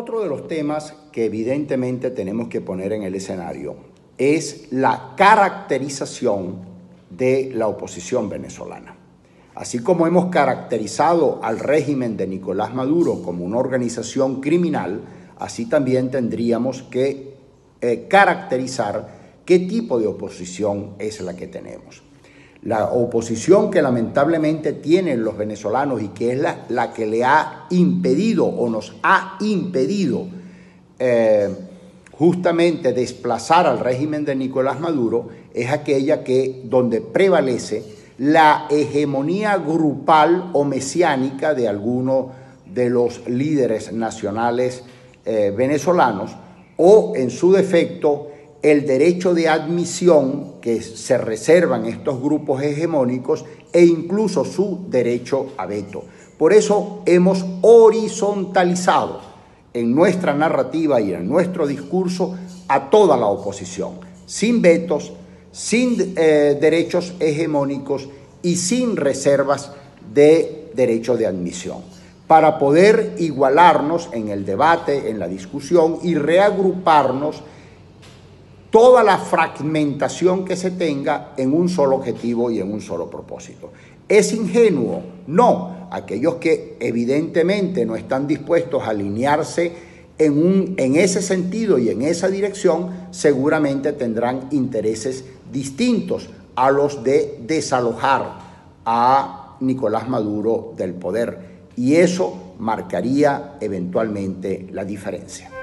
Otro de los temas que evidentemente tenemos que poner en el escenario es la caracterización de la oposición venezolana. Así como hemos caracterizado al régimen de Nicolás Maduro como una organización criminal, así también tendríamos que caracterizar qué tipo de oposición es la que tenemos. La oposición que lamentablemente tienen los venezolanos y que es la que le ha impedido o nos ha impedido justamente desplazar al régimen de Nicolás Maduro es aquella donde prevalece la hegemonía grupal o mesiánica de algunos de los líderes nacionales venezolanos o, en su defecto, el derecho de admisión que se reservan estos grupos hegemónicos e incluso su derecho a veto. Por eso hemos horizontalizado en nuestra narrativa y en nuestro discurso a toda la oposición, sin vetos, sin derechos hegemónicos y sin reservas de derecho de admisión, para poder igualarnos en el debate, en la discusión y reagruparnos toda la fragmentación que se tenga en un solo objetivo y en un solo propósito. ¿Es ingenuo? No. Aquellos que evidentemente no están dispuestos a alinearse en ese sentido y en esa dirección, seguramente tendrán intereses distintos a los de desalojar a Nicolás Maduro del poder. Y eso marcaría eventualmente la diferencia.